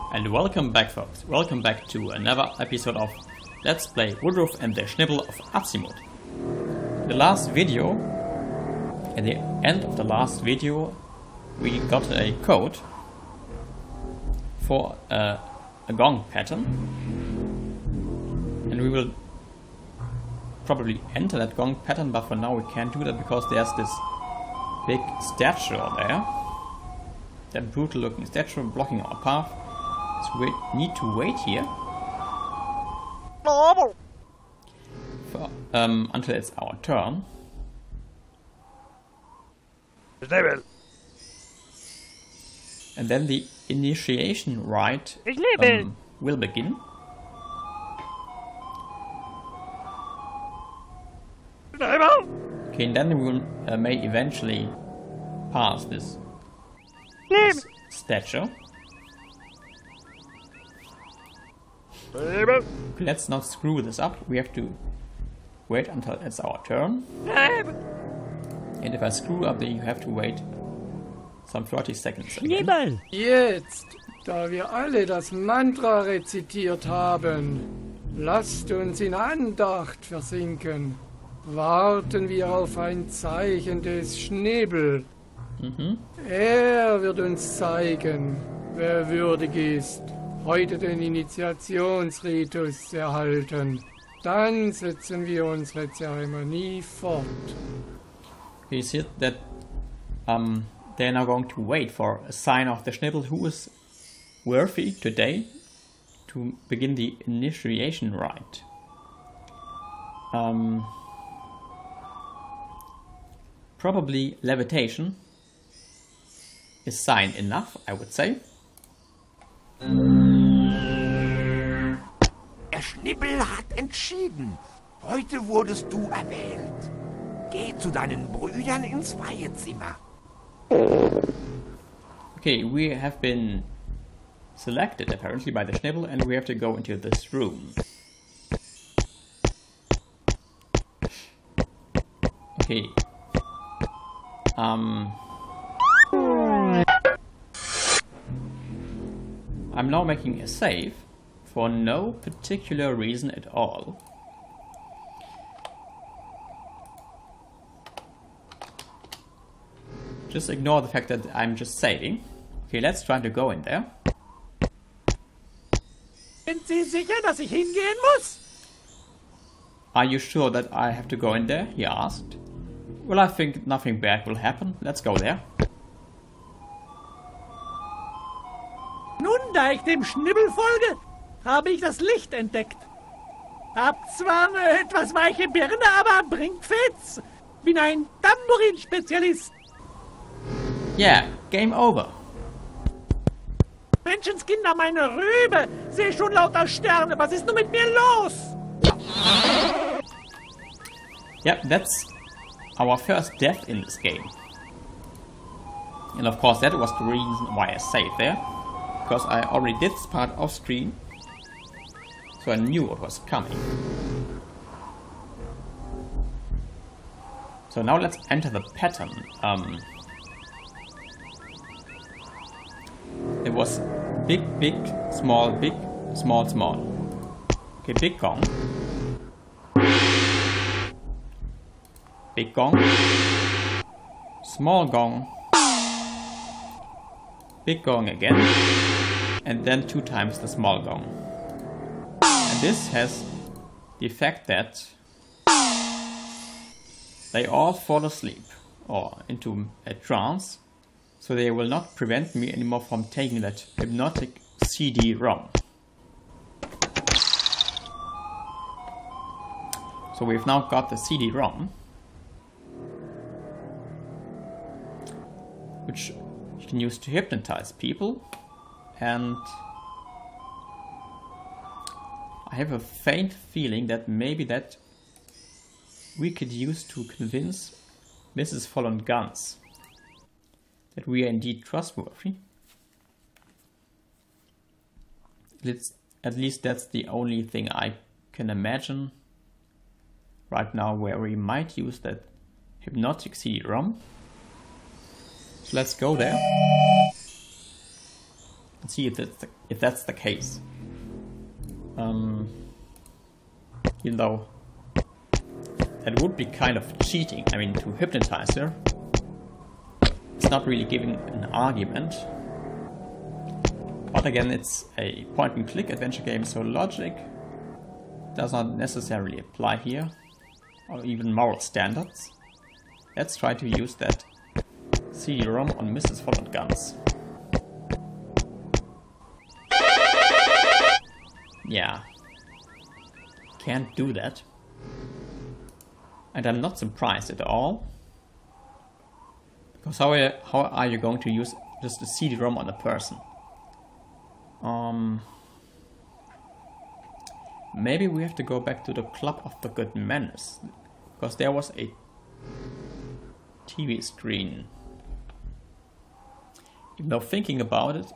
And welcome back, folks. Welcome back to another episode of Let's Play Woodruff and the Schnibble of Azimut. The last video, at the end of the last video, we got a code for a gong pattern. And we will probably enter that gong pattern, but for now we can't do that because there's this big statue there. That brutal looking statue blocking our path. So we need to wait here for, until it's our turn. And then the initiation rite will begin. Okay, and then we will, may eventually pass this statue. Let's not screw this up. We have to wait until it's our turn. And if I screw up, then you have to wait some 30 seconds again. Jetzt, da wir alle das Mantra rezitiert haben, lasst uns in Andacht versinken. Warten wir auf ein Zeichen des Schnibble. Er wird uns zeigen, wer würdig ist, heute den Initiationsritus erhalten. Dann setzen wir unsere Zeremonie fort. You see that they're now going to wait for a sign of the Schnibble who is worthy today to begin the initiation rite. Probably levitation is sign enough, I would say. Der Schnibble hat entschieden. Heute wurdest du erwählt. Geh zu deinen Brüdern ins Weihezimmer. Okay, we have been selected apparently by the Schnibble and we have to go into this room. Okay. I'm now making a save for no particular reason at all. Just ignore the fact that I'm just saving. Okay, let's try to go in there. Sind Sie sicher, dass ich hingehen muss? Are you sure that I have to go in there? He asked. Well, I think nothing bad will happen. Let's go there. Nun, da ich dem Schnibble folge, habe ich das Licht entdeckt. Hab zwar eine etwas weiche Birne, aber bringt Fetz. Bin ein Tambourin-Spezialist. Yeah, game over. Menschenskinder, meine Rübe. Seh schon lauter Sterne. Was ist nun mit mir los? Yep, that's our first death in this game. And of course that was the reason why I saved there. Because I already did this part off screen. So I knew what was coming. So now let's enter the pattern. It was big, big, small, big, small, small. Okay, big gong. Big gong. Small gong. Big gong again. And then 2 times the small gong. And this has the effect that they all fall asleep or into a trance, so they will not prevent me anymore from taking that hypnotic CD-ROM. So we've now got the CD-ROM, which you can use to hypnotize people, and I have a faint feeling that maybe that we could use to convince Mrs. Fallen Guns that we are indeed trustworthy. At least that's the only thing I can imagine right now where we might use that hypnotic CD-ROM. So let's go there. see if that's the case. Even though that would be kind of cheating. I mean, to hypnotize her. It's not really giving an argument. But again, it's a point-and-click adventure game, so logic does not necessarily apply here, or even moral standards. Let's try to use that CD-ROM on Mrs. Holland guns. Yeah, can't do that. And I'm not surprised at all. Because how are you going to use just a CD-ROM on a person? Maybe we have to go back to the Club of the Good Manners. Because there was a TV screen. Even though thinking about it,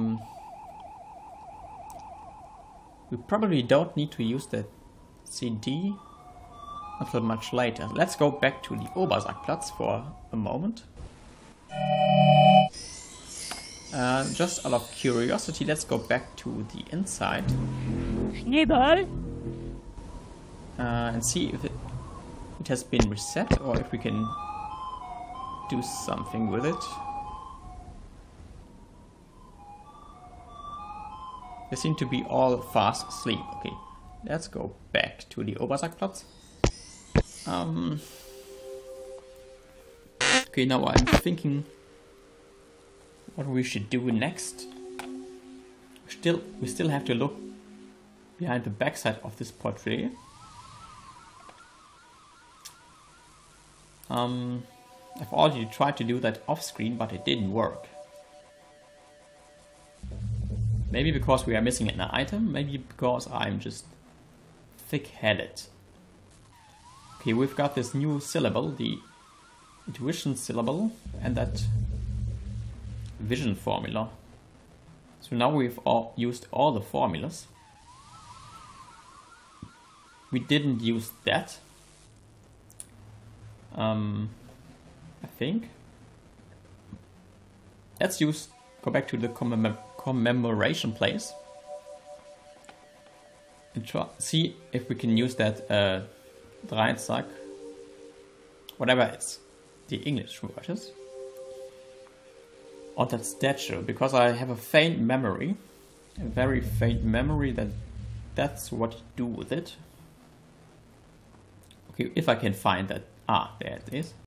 we probably don't need to use that CD until much later. Let's go back to the Obersackplatz for a moment. Just out of curiosity, let's go back to the inside. Schneeball? And see if it has been reset or if we can do something with it. They seem to be all fast asleep. Okay, let's go back to the Obersackplatz. Okay, now I'm thinking what we should do next. We still have to look behind the backside of this portrait. I've already tried to do that off screen, but it didn't work. Maybe because we are missing an item, maybe because I'm just thick-headed. Okay, we've got this new syllable, the intuition syllable, and that vision formula. So now we've used all the formulas. We didn't use that. I think. Let's go back to the commemoration place and see if we can use that Dreizack, whatever it's the English word is, on that statue, because I have a faint memory, a very faint memory that that's what you do with it. Okay, if I can find that. Ah, there it is.